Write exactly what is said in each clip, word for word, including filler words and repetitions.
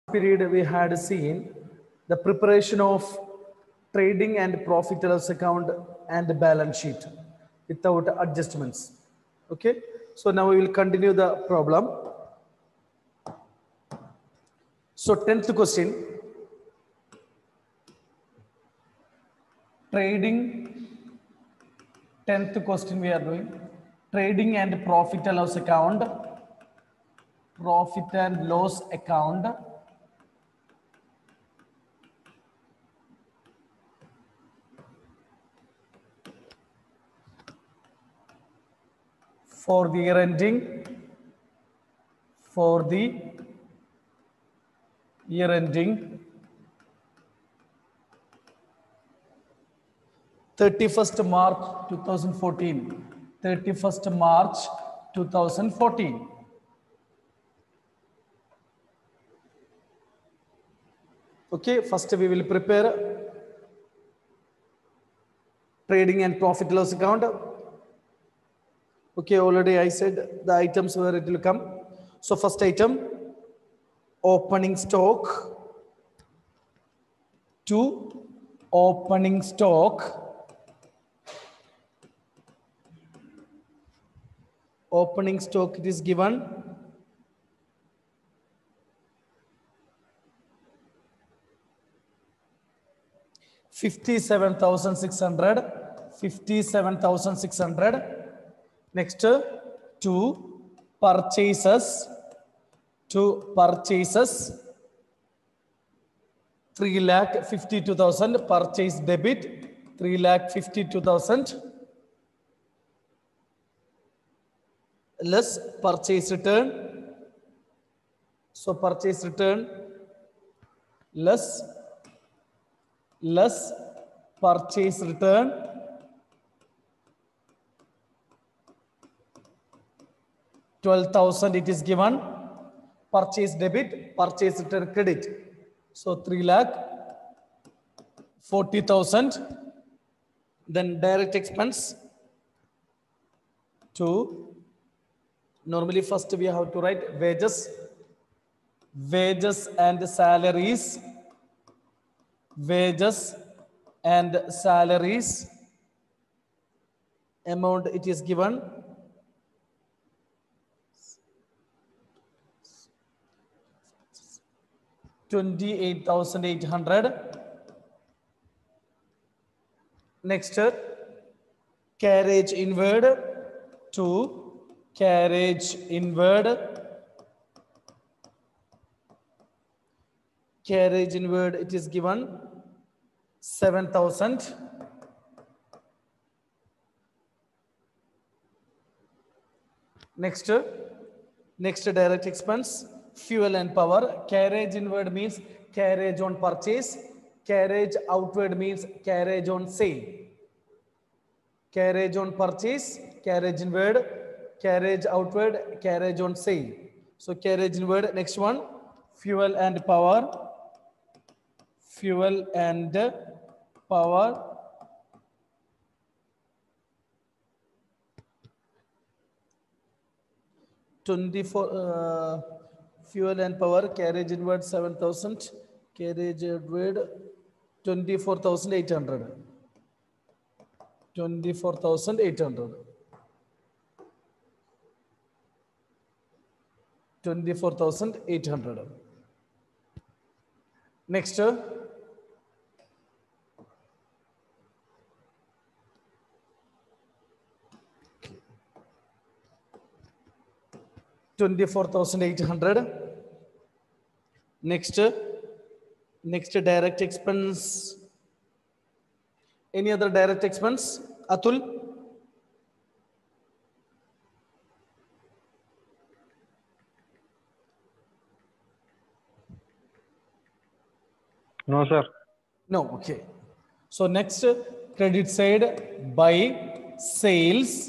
period we had seen the preparation of trading and profit and loss account and balance sheet without adjustments. Okay, so now we will continue the problem. So tenth question, trading, tenth question we are doing, trading and profit and loss account, profit and loss account for the year ending, for the year ending thirty-first March two thousand fourteen, thirty-first March two thousand fourteen. Okay, first we will prepare trading and profit loss account. Okay, already I said the items where it will come. So first item, opening stock, to opening stock, opening stock it is given fifty-seven thousand six hundred, fifty-seven thousand six hundred. Next, to purchases, to purchases three lakh fifty-two thousand, purchase debit three lakh fifty-two thousand, less purchase return. So purchase return less less purchase return twelve thousand it is given, purchase debit, purchase return credit. So three lakh forty thousand. Then direct expense to, normally first we have to write wages, wages and salaries, wages and salaries, amount it is given twenty-eight thousand eight hundred. Next, carriage inward, to carriage inward, carriage inward it is given seven thousand. Next, next direct expense, fuel and power. Carriage inward means carriage on purchase, carriage outward means carriage on sale. Carriage on purchase, carriage inward, carriage outward, carriage on sale. So carriage inward. Next one, fuel and power, fuel and power, twenty-four, uh, fuel and power, carriage inward seven thousand, carriage outward twenty-four thousand eight hundred, twenty-four thousand eight hundred, twenty-four thousand eight hundred. Next, twenty-four thousand eight hundred. Next, next direct expense. Any other direct expense? Atul? No, sir. No, okay. So next, credit side, by sales,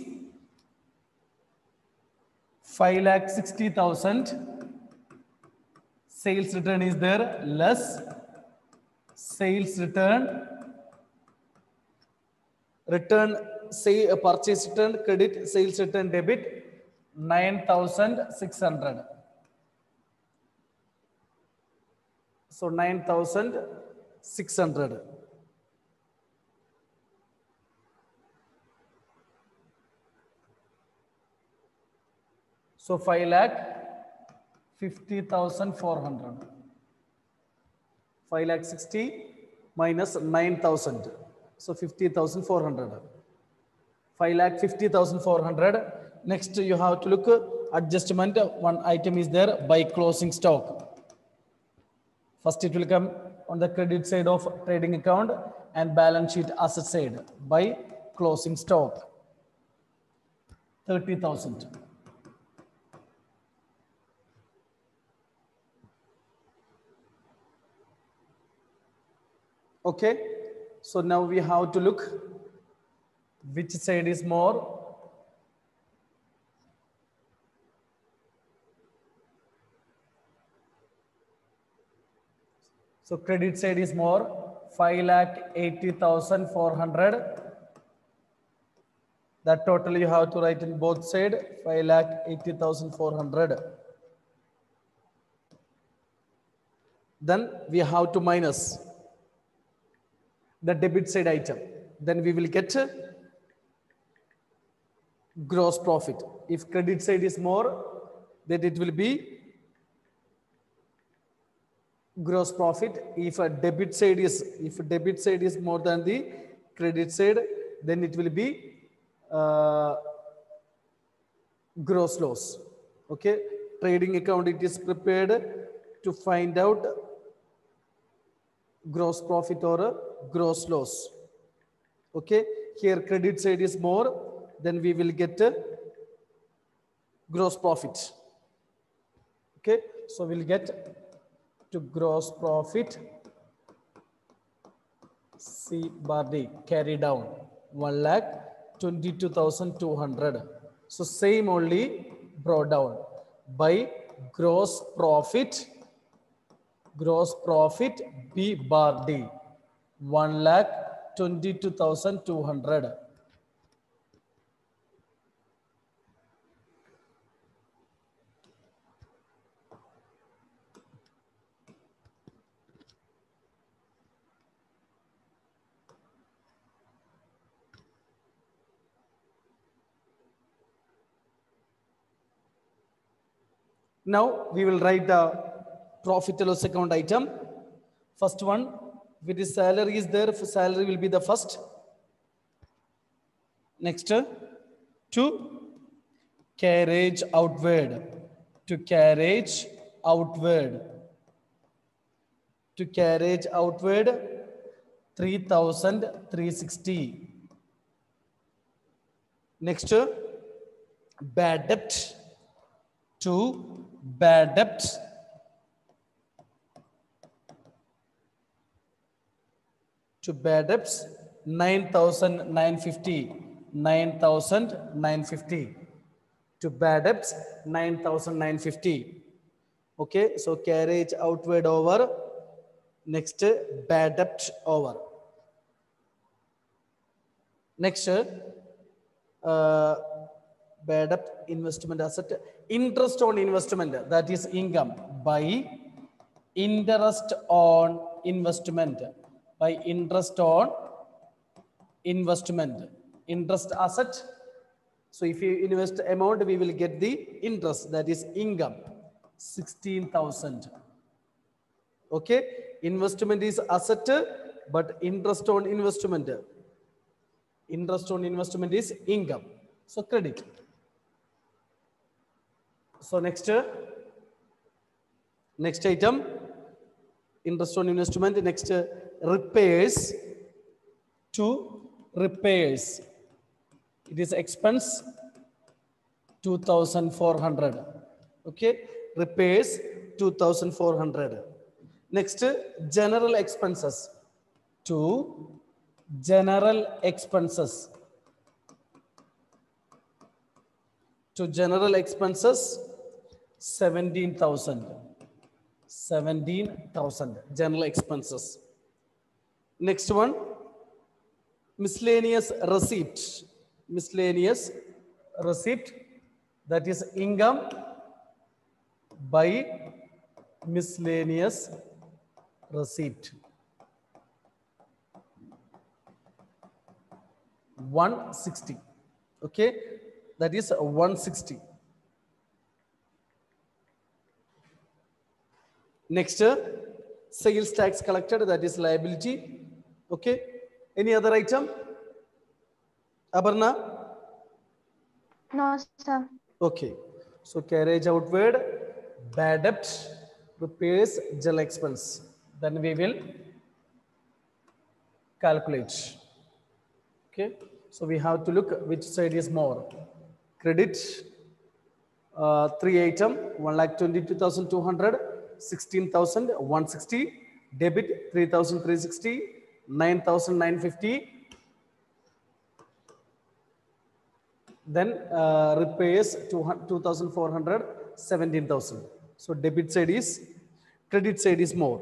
five lakh sixty thousand. Sales return is there, less sales return, return, say a purchase return, credit, sales return, debit, nine thousand six hundred. So nine thousand six hundred. So five lakh fifty thousand four hundred. five lakh sixty minus nine thousand. So fifty thousand four hundred. five lakh fifty thousand four hundred. Next, you have to look adjustment. One item is there by closing stock. First, it will come on the credit side of trading account and balance sheet asset side by closing stock. thirty thousand. Okay, so now we have to look which side is more. So credit side is more, five lakh eighty thousand four hundred. That total you have to write in both sides, five lakh eighty thousand four hundred. Then we have to minus the debit side item. Then we will get gross profit. If credit side is more, then it will be gross profit. If a debit side is if a debit side is more than the credit side, then it will be uh, gross loss. Okay, trading account, it is prepared to find out gross profit or a gross loss. Okay, here credit side is more, then we will get a gross profit. Okay, so we'll get to gross profit C bar D, carry down one lakh twenty-two thousand two hundred. So same only brought down by gross profit, gross profit B bar D, one lakh twenty-two thousand two hundred. Now we will write the profit and loss account item. First one, with the salary is there, salary will be the first. Next, to carriage outward, to carriage outward, to carriage outward, three thousand three hundred sixty. Next, bad debt, to bad debt, to bad debts, nine thousand nine hundred fifty, nine thousand nine hundred fifty, to bad debts, nine thousand nine hundred fifty. Okay, so carriage outward over, next bad debt over. Next, uh, bad debt, investment asset, interest on investment, that is income, by interest on investment, by interest on investment, interest asset. So if you invest amount, we will get the interest, that is income, sixteen thousand. Okay, investment is asset, but interest on investment, interest on investment is income. So credit. So next, next item, interest on investment. Next, repairs, to repairs, it is expense two thousand four hundred. Okay, repairs two thousand four hundred. Next, general expenses, to general expenses, to general expenses, seventeen thousand, seventeen thousand general expenses. Next one, miscellaneous receipt, miscellaneous receipt, that is income by miscellaneous receipt. one sixty. Okay, that is one sixty. Next, uh, sales tax collected, that is liability. Okay, any other item? Aparna? No, sir. Okay, so carriage outward, bad debt, repairs, general expense. Then we will calculate. Okay, so we have to look which side is more. Credit, uh, three item, one lakh twenty-two thousand two hundred, sixteen thousand one sixty. Debit, three thousand three sixty, nine thousand nine fifty. Then uh, repairs two thousand four hundred, seventeen thousand. So debit side is, credit side is more.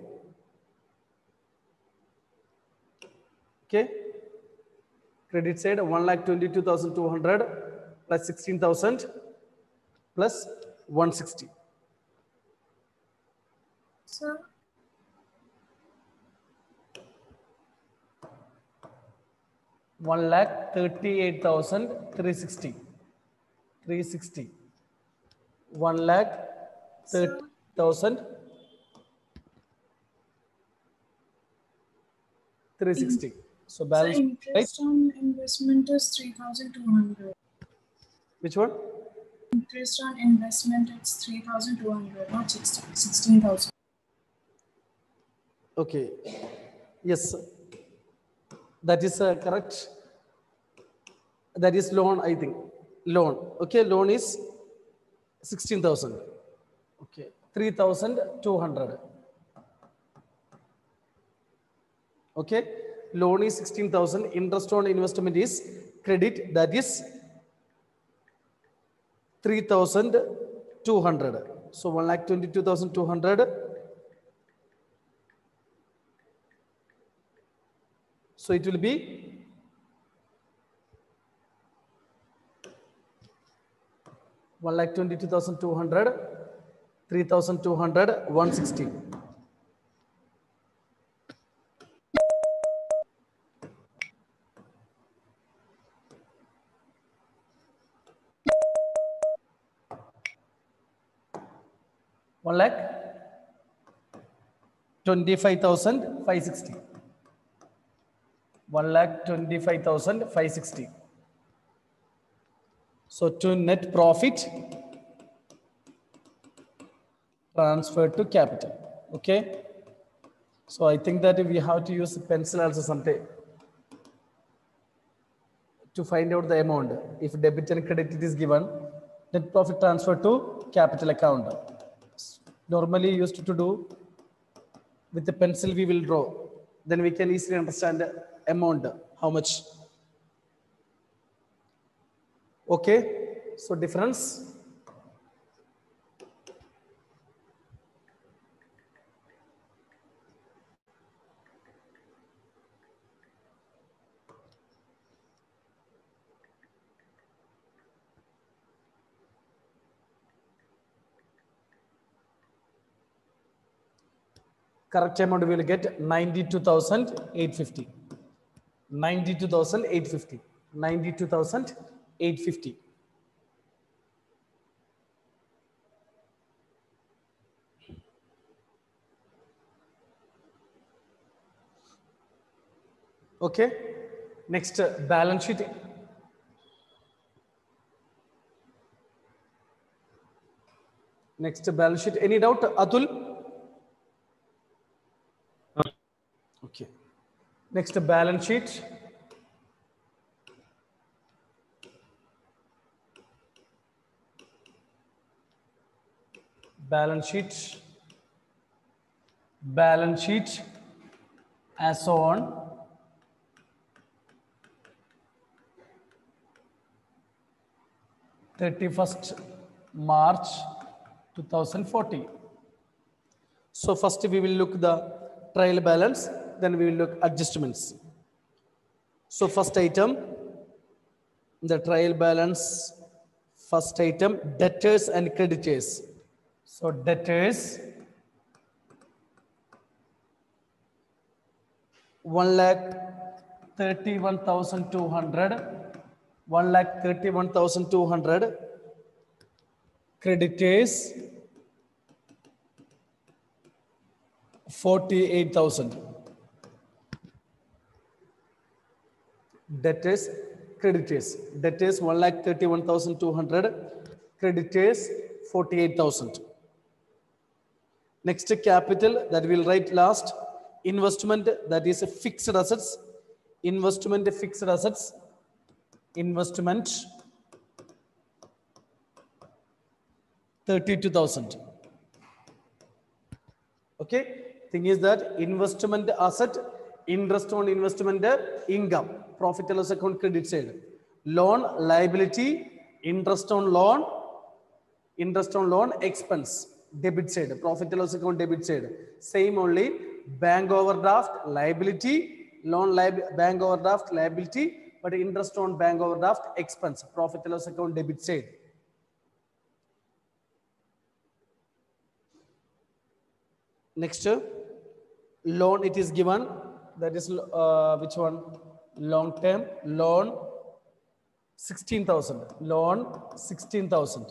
Okay. Credit side one lakh twenty-two thousand two hundred plus sixteen thousand plus one sixty. Sir, one lakh thirty-eight thousand three sixty. three sixty. one lakh thirty thousand three sixty. So sir, balance, right? interest on investment is three thousand two hundred. Which one? Interest on investment is three thousand two hundred, not sixteen thousand. Okay. Yes. That is uh, correct. That is loan, I think. Loan. Okay. Loan is sixteen thousand. Okay. three thousand two hundred. Okay. Loan is sixteen thousand. Interest on investment is credit. That is three thousand two hundred. So one lakh twenty-two thousand two hundred. So it will be one lakh twenty-two thousand two hundred, three thousand two hundred, one sixty. One lakh twenty-five thousand five sixty. One lakh twenty-five thousand five sixty. So to net profit transferred to capital. Okay. So I think that we have to use pencil also someday to find out the amount. If debit and credit it is given, net profit transfer to capital account. Normally used to do with the pencil we will draw. Then we can easily understand the amount, how much. Okay, so difference. Correct amount we will get ninety-two thousand eight hundred fifty. ninety-two thousand eight hundred fifty. ninety-two thousand eight hundred fifty. Okay. Next, uh, balance sheet. Next, uh, balance sheet. Any doubt, Atul? Okay. Next, uh, balance sheet. Balance sheet. Balance sheet as on thirty-first March two thousand fourteen. So first we will look the trial balance, then we will look adjustments. So first item, the trial balance, first item, debtors and creditors. So debtors one lakh thirty-one thousand two hundred, one lakh thirty-one thousand two hundred. Creditors forty-eight thousand. Debtors, creditors. Debtors one lakh thirty-one thousand two hundred. Creditors forty-eight thousand. Next capital that we'll write last. Investment, that is a fixed assets. Investment fixed assets. Investment thirty-two thousand. Okay. Thing is that investment asset, interest on investment income, profit and loss account credit side. Loan liability, interest on loan, interest on loan expense, debit side, profit and loss account debit side. Same only bank overdraft liability, loan liab bank overdraft liability, but interest on bank overdraft expense, profit and loss account debit side. Next, loan it is given, that is uh, which one? Long term loan sixteen thousand. Loan sixteen thousand.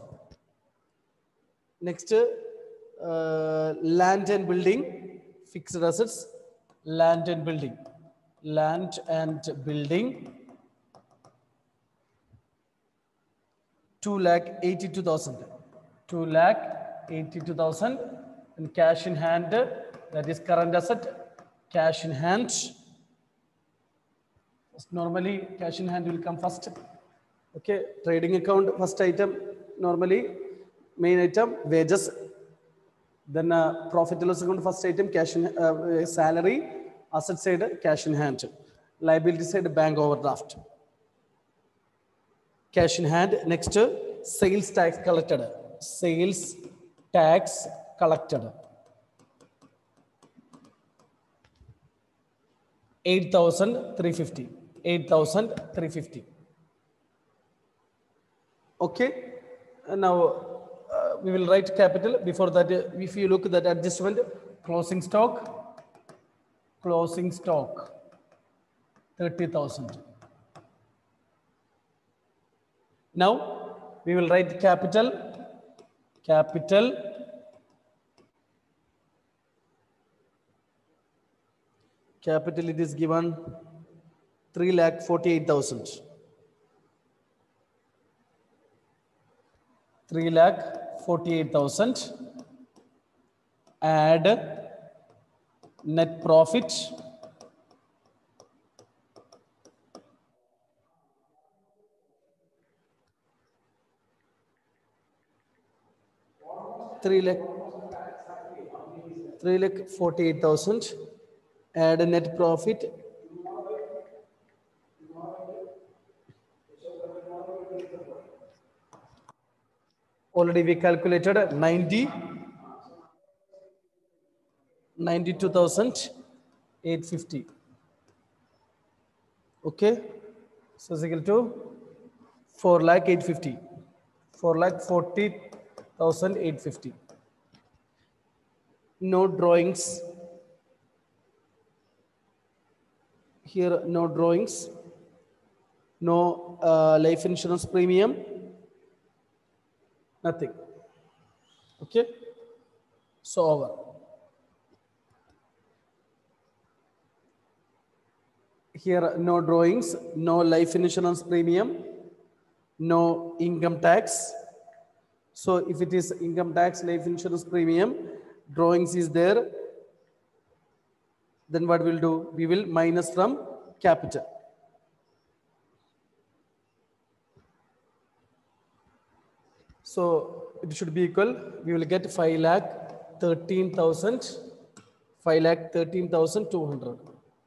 Next, uh, land and building, fixed assets, land and building, land and building, two lakh eighty-two thousand, two lakh eighty-two thousand, and cash in hand, that is current asset, cash in hand. Normally, cash in hand will come first. Okay, trading account first item, normally main item wages, then uh, profit and loss account first item cash in uh, salary, asset side cash in hand, liability side bank overdraft, cash in hand. Next, sales tax collected, sales tax collected eight thousand three hundred fifty, eight thousand three hundred fifty. Okay, and now uh, we will write capital. Before that, uh, if you look at that adjustment, closing stock, closing stock thirty thousand. Now we will write capital, capital, capital it is given three lakh forty-eight thousand. three lakh forty-eight thousand. Add net profit, three lakh three lakh forty-eight thousand. Add a net profit, already we calculated ninety, ninety-two thousand eight hundred fifty. Okay, so it's equal to four lakh eight hundred fifty, four lakh forty thousand eight hundred fifty. No drawings. Here, no drawings, no uh, life insurance premium, nothing. Okay, so over. Here, no drawings, no life insurance premium, no income tax. So if it is income tax, life insurance premium, drawings is there, then what we'll do? We will minus from capital. So it should be equal. We will get five lakh thirteen thousand, five lakh thirteen thousand two hundred.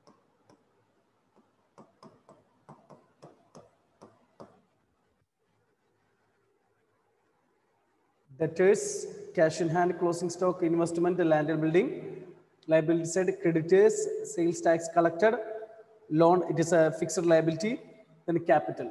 Debtors, cash in hand, closing stock, investment, land and building. Liability side, creditors, sales tax collected. Loan, it is a fixed liability. Then capital.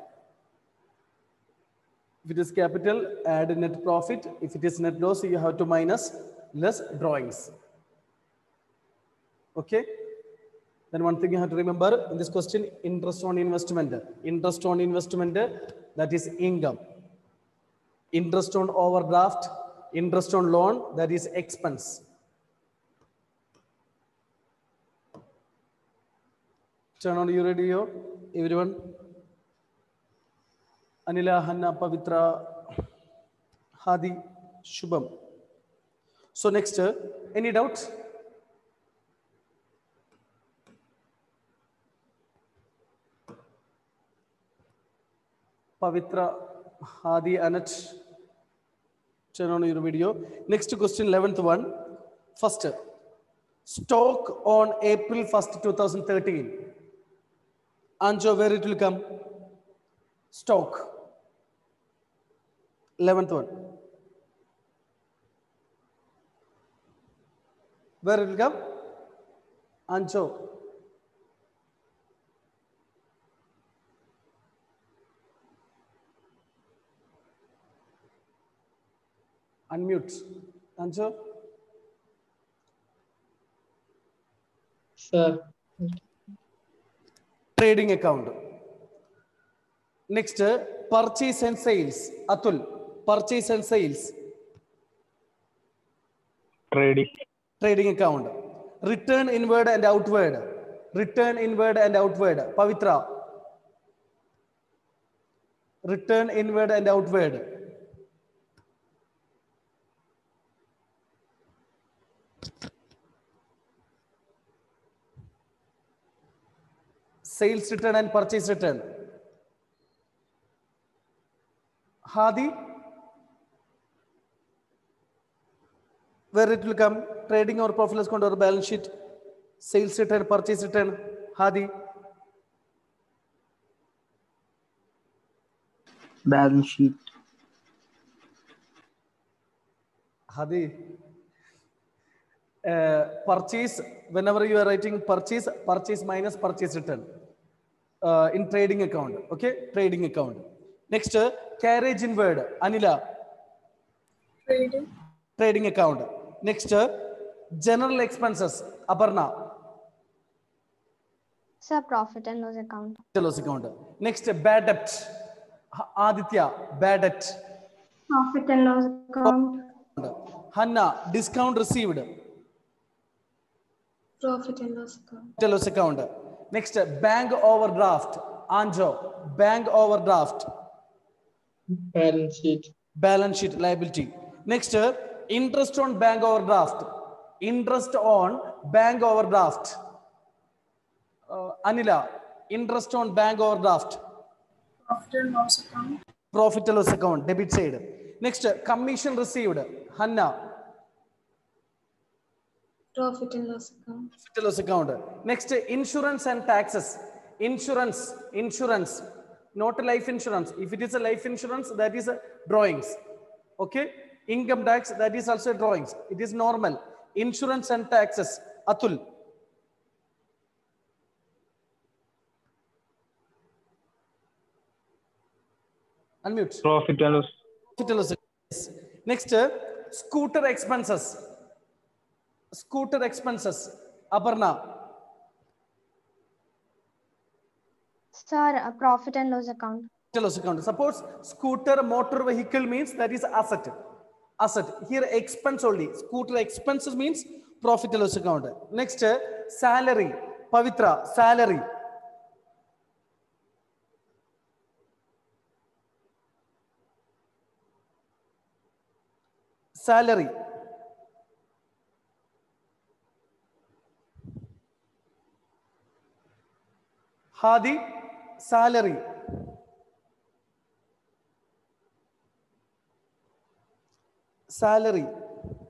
If it is capital, add net profit. If it is net loss, you have to minus less drawings. Okay. Then one thing you have to remember in this question, interest on investment. Interest on investment, that is income. Interest on overdraft, interest on loan, that is expense. Turn on your radio, everyone. Anila, Hanna, Pavitra, Hadi, Shubham. So next, uh, any doubts? Pavitra, Hadi, Anat, turn on your video. Next question, eleventh one. First, stock on April first, two thousand thirteen. Anjo, where it will come? Stock. eleventh one. Where it will come? Anjo. Unmute. Anjo. Sir. Trading account. Next, purchase and sales. Atul, purchase and sales. Trading. Trading account. Return inward and outward. Return inward and outward. Pavitra. Return inward and outward. Sales return and purchase return. Hadi, where it will come? Trading or profit loss account or balance sheet? Sales return, purchase return. Hadi, Balance sheet. Hadi, uh, purchase, whenever you are writing purchase, purchase minus purchase return uh, in trading account. Okay, trading account. Next, uh, carriage inward. Anila, Trading. trading account. Next, uh, general expenses. Aparna, Sir, profit and loss account. loss account. Next, uh, bad debt. Ha- Aditya, bad debt. Profit and loss account. Hanna, discount received. Profit and loss account. Loss account. Next, uh, bank overdraft. Anjo, bank overdraft. Balance sheet. Balance sheet liability. Next, uh, interest on bank overdraft. Interest on bank overdraft. Uh, Anila, interest on bank overdraft. Profit and loss account. Profit and loss account, debit side. Next, uh, commission received. Hanna, Profit and loss account. profit and loss account. Next, uh, insurance and taxes. Insurance, insurance, not life insurance. If it is a life insurance, that is a drawings. Okay, income tax, that is also drawings. It is normal. Insurance and taxes. Atul, unmute. Profit and loss. Profit and loss account. Yes. Next, uh, scooter expenses. Scooter expenses. Aparna, Sir, uh, profit and loss account. loss account. Suppose scooter motor vehicle means that is asset. Asset. Here expense only. Scooter expenses means profit and loss account. Next, uh, salary. Pavitra, salary. Salary. Hadi, salary. Salary.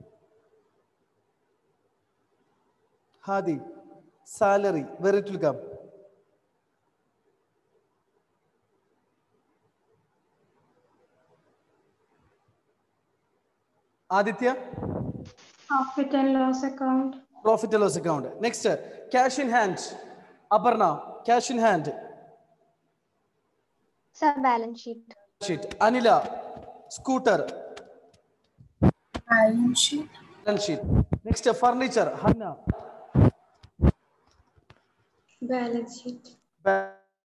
Hadi, salary. Where it will come? Aditya, Profit and loss account. profit and loss account. Next, uh, cash in hand. Aparna, cash in hand. Sir, balance sheet. Sheet. Anila, scooter. Balance sheet. Balance sheet. Next, uh, furniture. Hanna. Balance sheet. Ba-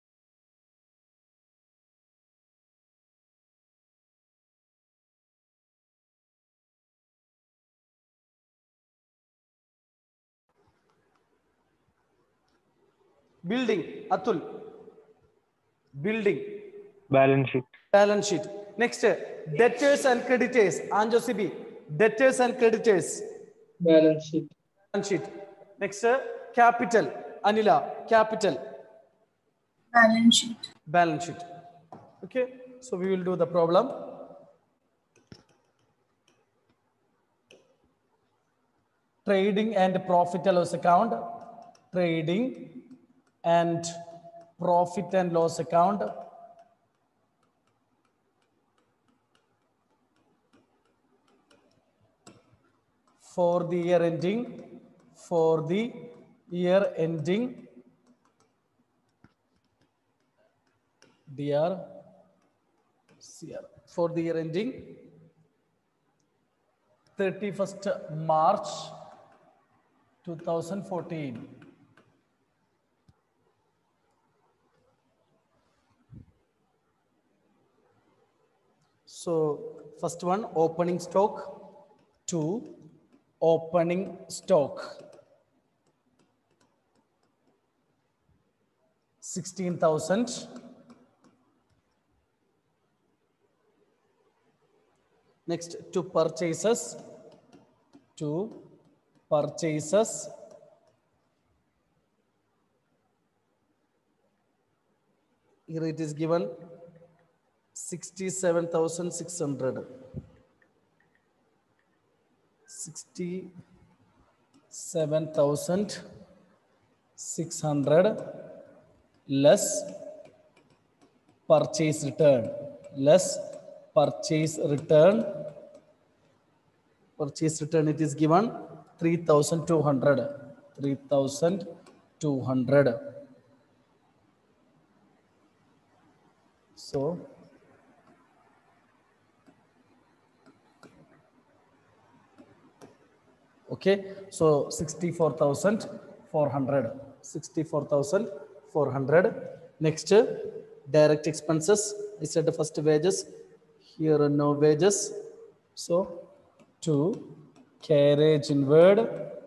Building, Atul. Building. Balance sheet. Balance sheet. Next, debtors and creditors. Anjo Sibi. Debtors and creditors. Balance sheet. Balance sheet. Next, capital. Anila. Capital. Balance sheet. Balance sheet. Okay. So we will do the problem. Trading and profit and loss account. Trading and profit and loss account. For the year ending, for the year ending, dear, for the year ending, thirty-first March two thousand fourteen. So first one, opening stock. Two, opening stock. sixteen thousand. Next, two purchases. Two purchases. Here it is given sixty-seven thousand six hundred. sixty-seven thousand six hundred less purchase return. Less purchase return. Purchase return, it is given three thousand two hundred. three thousand two hundred. So, okay, so sixty-four thousand four hundred. sixty-four thousand four hundred. Next, direct expenses. I said the first wages. Here are no wages. So, two, carriage inward.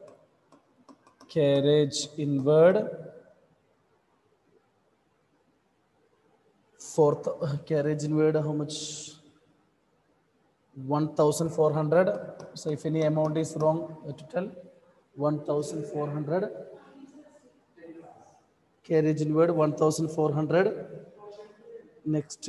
Carriage inward. Fourth, carriage inward, how much? one thousand four hundred. So if any amount is wrong, you have to tell. one thousand four hundred. Carriage inward, one thousand four hundred. Next,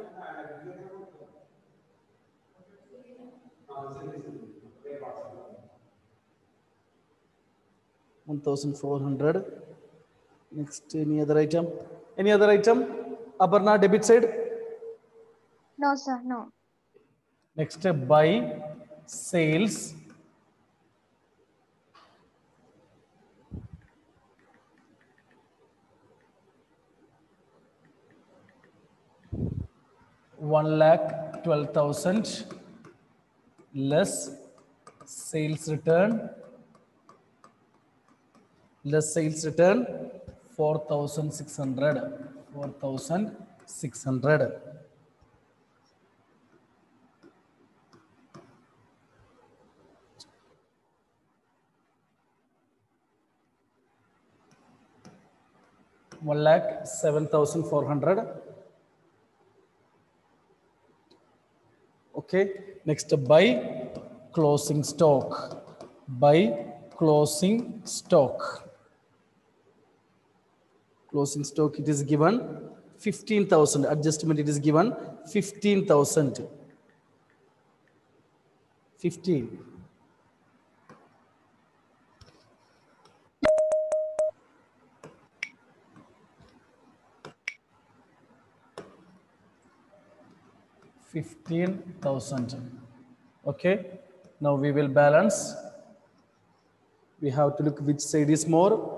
one thousand four hundred. Next, any other item? Any other item? Aparna, debit side? No, sir, no. Next, buy, sales. One lakh twelve thousand less sales return. Less sales return four thousand six hundred. four thousand six hundred. one lakh seven thousand four hundred. Okay, next buy closing stock. Buy closing stock. Closing stock, it is given fifteen thousand. Adjustment, it is given fifteen thousand. fifteen. fifteen thousand. Okay, now we will balance. We have to look which side is more.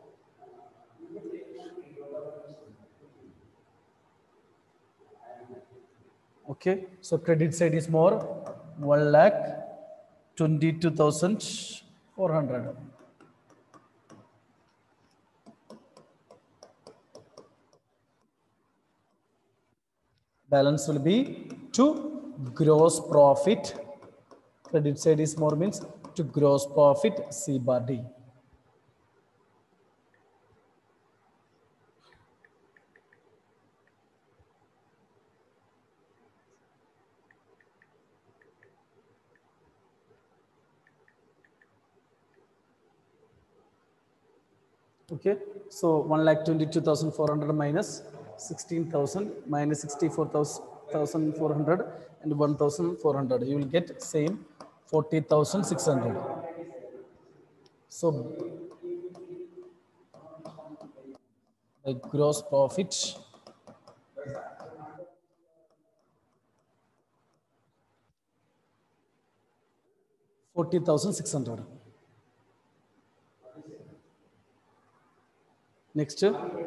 Okay, so credit side is more, one lakh twenty-two thousand four hundred. Balance will be to gross profit. Credit side is more means to gross profit, C bar D. Okay, so one lakh twenty-two thousand four hundred minus sixteen thousand minus sixty-four thousand four hundred and one thousand four hundred. You will get same forty thousand six hundred. So the gross profit forty thousand six hundred. Next,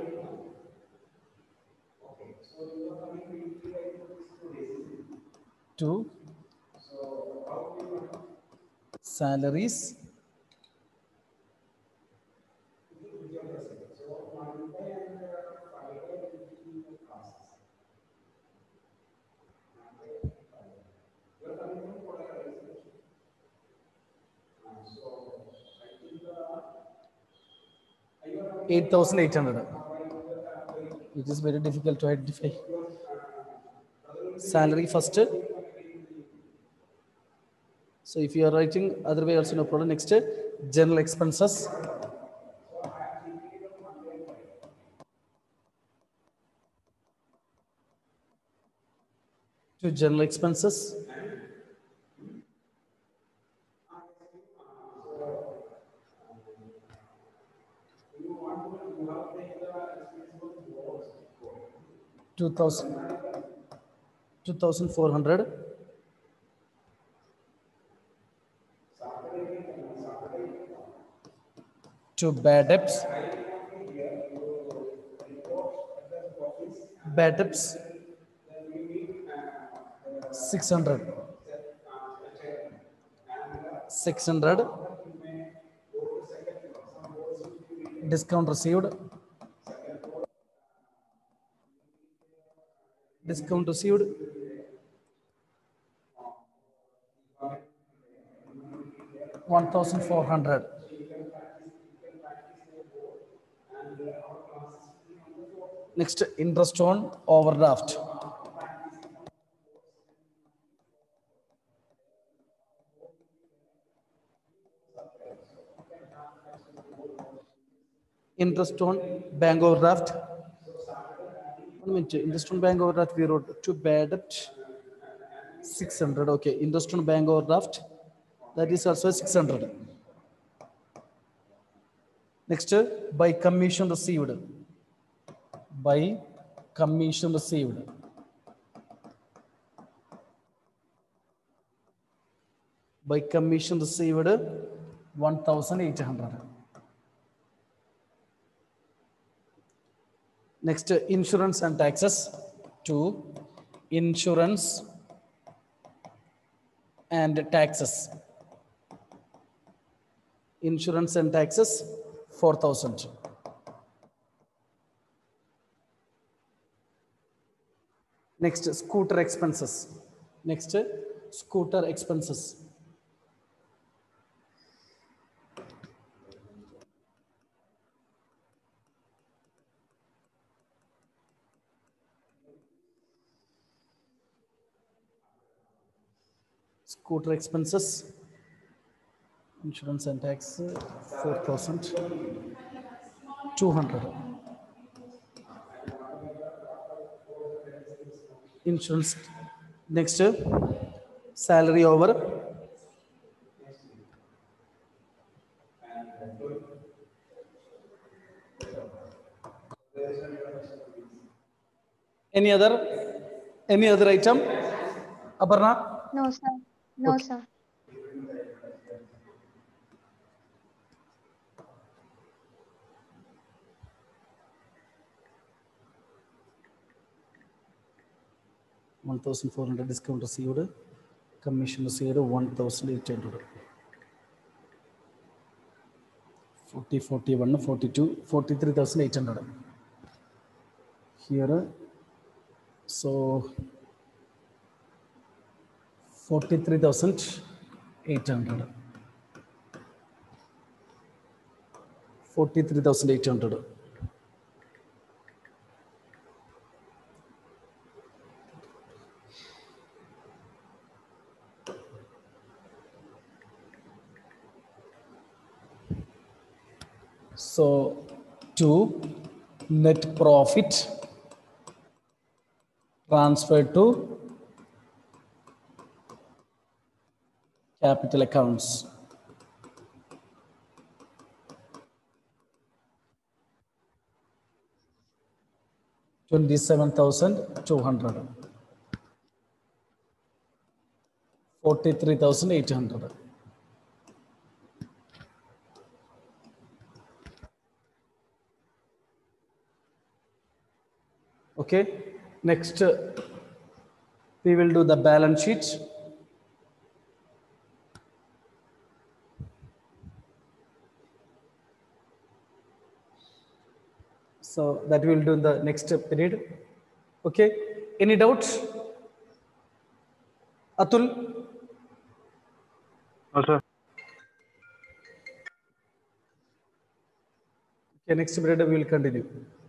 to salaries eight thousand eight hundred. It is very difficult to identify. Salary first. So if you are writing other way also no problem. Next, general expenses. To general expenses. Two thousand, two thousand four hundred. To bad debts. Bad debts. Six hundred. Six hundred. Discount received. Discount received. One thousand four hundred. Next, interest on overdraft. Interest on bank overdraft. One minute. Interest on bank overdraft we wrote to bad debt six hundred. Okay. Interest on bank overdraft, that is also six hundred. Next, by commission received. By commission received. By commission received one thousand eight hundred. Next, insurance and taxes. To insurance and taxes. Insurance and taxes four thousand. Next, scooter expenses. Next, scooter expenses. Scooter expenses, insurance and tax, four thousand two hundred. Insurance. Next, salary over. Any other, any other item? Aparna? No, sir. No, Okay. sir. one thousand four hundred discount received, commission received one thousand eight hundred. forty, forty-one, forty-two, forty-three thousand eight hundred. Here, so forty-three thousand eight hundred. forty-three thousand eight hundred. So, two net profit transferred to capital accounts. twenty-seven thousand two hundred. forty-three thousand eight hundred. Okay, next uh, we will do the balance sheet. So that we will do in the next period. Okay, any doubts? Atul? No, sir. Okay, next period we will continue.